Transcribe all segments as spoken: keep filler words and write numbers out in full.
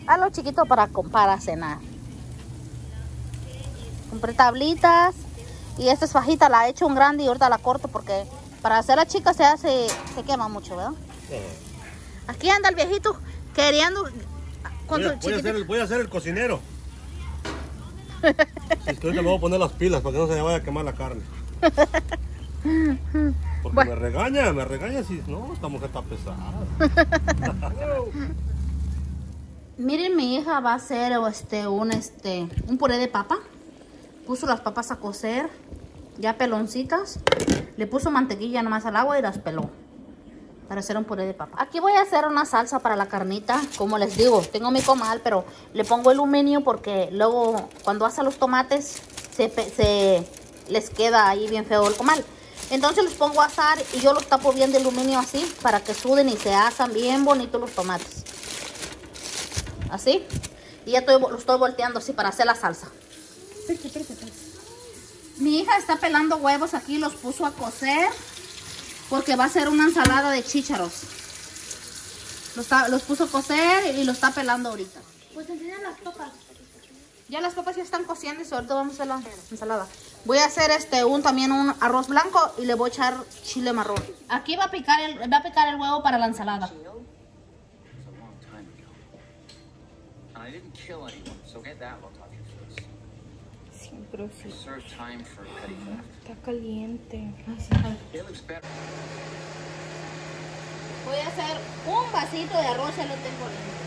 A lo chiquito para, para cenar. Compré tablitas. Y esta es fajita, la he hecho un grande y ahorita la corto porque para hacer la chica se hace, se quema mucho, ¿verdad? Sí. Aquí anda el viejito queriendo... Con voy, a, voy, a hacer el, voy a hacer el cocinero. Es que ahorita me voy a poner las pilas para que no se me vaya a quemar la carne. Porque bueno. me regaña, me regaña si no, esta mujer está pesada. Miren, mi hija va a hacer este, un, este, un puré de papa. Puso las papas a cocer, ya peloncitas. Le puso mantequilla nomás al agua y las peló. Para hacer un puré de papa. Aquí voy a hacer una salsa para la carnita. Como les digo, tengo mi comal, pero le pongo aluminio porque luego cuando hacen los tomates se, se les queda ahí bien feo el comal. Entonces los pongo a asar y yo los tapo bien de aluminio así para que suden y se asan bien bonitos los tomates. Así. Y ya estoy, lo estoy volteando así para hacer la salsa. Mi hija está pelando huevos aquí, los puso a cocer porque va a hacer una ensalada de chícharos. Los, está, los puso a cocer y lo está pelando ahorita. Pues enseñan las papas. Ya las papas ya están cociendo y ahorita vamos a hacer la ensalada. Voy a hacer este un también un arroz blanco y le voy a echar chile marrón. Aquí va a picar el, va a picar el huevo para la ensalada. Pero sí. Está caliente. Voy a hacer un vasito de arroz, ya lo tengo listo.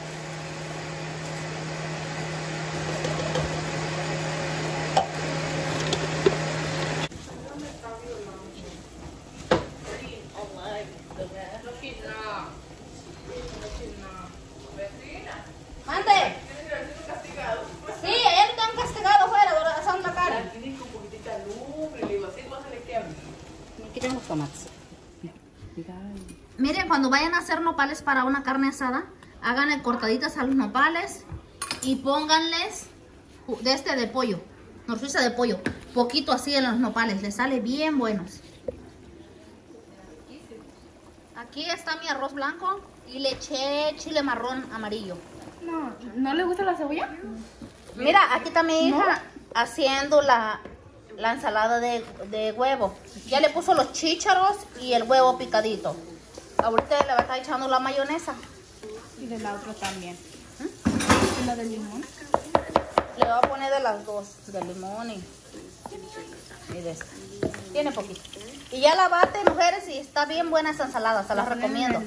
¡Mande! Sí, él está castigado fuera, asando la cara. Aquí tengo los tomates. Miren, cuando vayan a hacer nopales para una carne asada, háganle cortaditas a los nopales y pónganles de este de pollo, norsuiza de pollo, poquito así en los nopales, les sale bien buenos. Aquí está mi arroz blanco y le eché chile marrón amarillo. No, ¿no le gusta la cebolla? Mira, aquí está mi hija ¿no? haciendo la, la ensalada de, de huevo. Ya le puso los chícharos y el huevo picadito. Ahorita le va a estar echando la mayonesa. Y de la otra también. ¿Eh? ¿Y la de limón? Le voy a poner de las dos, de limón y, y de esta. Tiene poquito. Y ya la bate, mujeres, y está bien buena esa ensalada, se la recomiendo.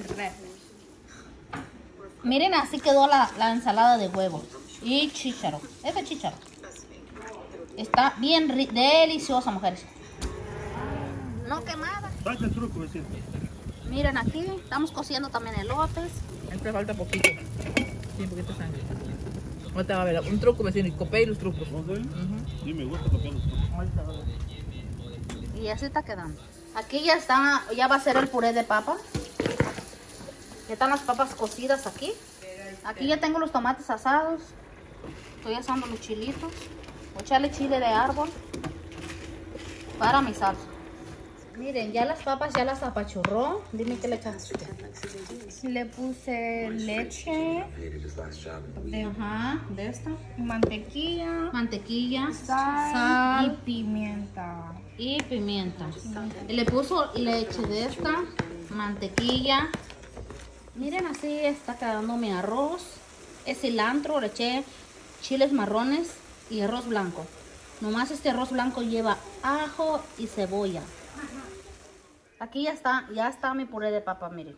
Miren, así quedó la, la ensalada de huevo y chícharo. Es de chícharo. Está bien deliciosa, mujeres. No quemada. Miren, aquí estamos cociendo también elotes. Este falta poquito. Sí, poquito sangre. Ahorita va a ver un truco, vecino, y copié los trucos. ¿No sé? Uh-huh. Sí, me gusta copiar los trucos. Y así está quedando. Aquí ya está, ya va a ser el puré de papa. Ya están las papas cocidas aquí. Aquí ya tengo los tomates asados. Estoy asando los chilitos. Voy a echarle chile de árbol para mi salsa. Miren, ya las papas ya las apachurró. Dime qué le echaste. Le puse leche. De, ajá, de esta. Mantequilla. Mantequilla. Sal, sal y pimienta. Y pimienta. Y le puso leche de esta. Mantequilla. Miren, así está quedando mi arroz. Es cilantro, le eché chiles marrones y arroz blanco. Nomás este arroz blanco lleva ajo y cebolla. Aquí ya está, ya está mi puré de papa, miren.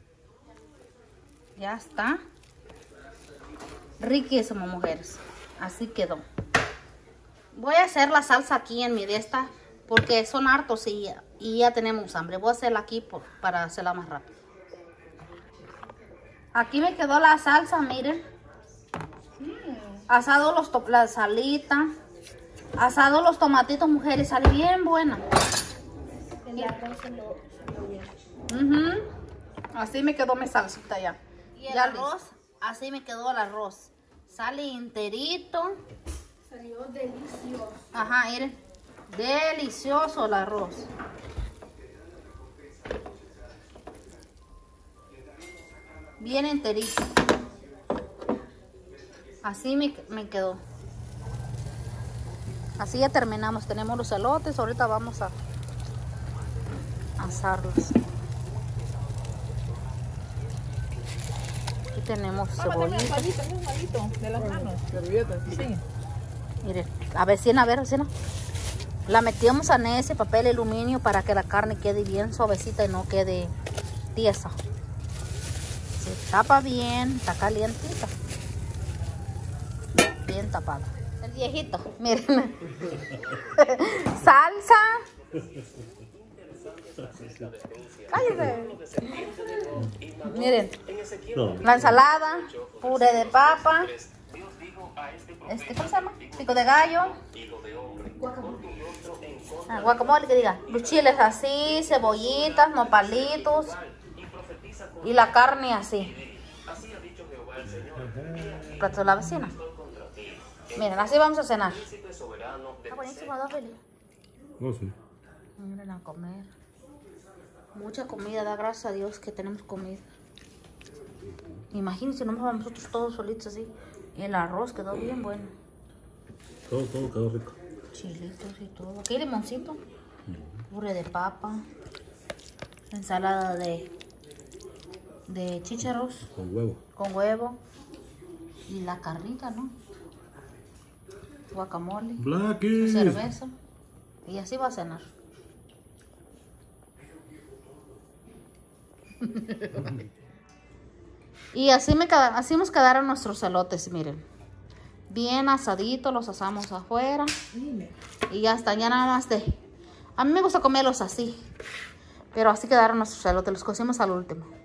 Ya está. Riquísimo, mujeres. Así quedó. Voy a hacer la salsa aquí en mi de esta porque son hartos y, y ya tenemos hambre. Voy a hacerla aquí por, para hacerla más rápido. Aquí me quedó la salsa, miren. Asado los la salita. Asado los tomatitos, mujeres. Sale bien buena. El arroz se lo... Uh-huh. Así me quedó mi salsita ya. Y el arroz, así me quedó el arroz. Sale enterito. Salió delicioso. Ajá, miren. Delicioso el arroz. Bien enterito. Así me, me quedó. Así ya terminamos. Tenemos los elotes. Ahorita vamos a asarlos. Aquí tenemos cebollita. Un palito, un palito de las manos. Servilletas, sí. Miren, a vecina, a ver, vecina. La metimos en ese papel aluminio para que la carne quede bien suavecita y no quede tiesa. Se tapa bien, está calientita. Bien tapada. El viejito, miren. Salsa. Cállate. Miren, No. la ensalada, puré de papa. Este, ¿cómo se llama? Pico de gallo. Ah, guacamole, que diga. Los chiles así, cebollitas, nopalitos. Y la carne así. Plato de la vecina. Miren, así vamos a cenar. Está buenísimo, ¿no, Feli? No sé. Miren a comer. Mucha comida, da gracias a Dios que tenemos comida. Imagínense, no vamos nosotros todos solitos así. Y el arroz quedó bien bueno. Todo, todo quedó rico. Chilitos y todo. Aquí limoncito. Puré de papa. Ensalada de, de chícharos Con huevo. con huevo. Y la carnita, ¿no? Guacamole. Blackie. Cerveza. Y así va a cenar. Y así, me, queda- así nos quedaron nuestros elotes, miren. Bien asaditos, los asamos afuera. Y ya está, ya nada más de... A mí me gusta comerlos así. Pero así quedaron nuestros elotes, los cocimos al último.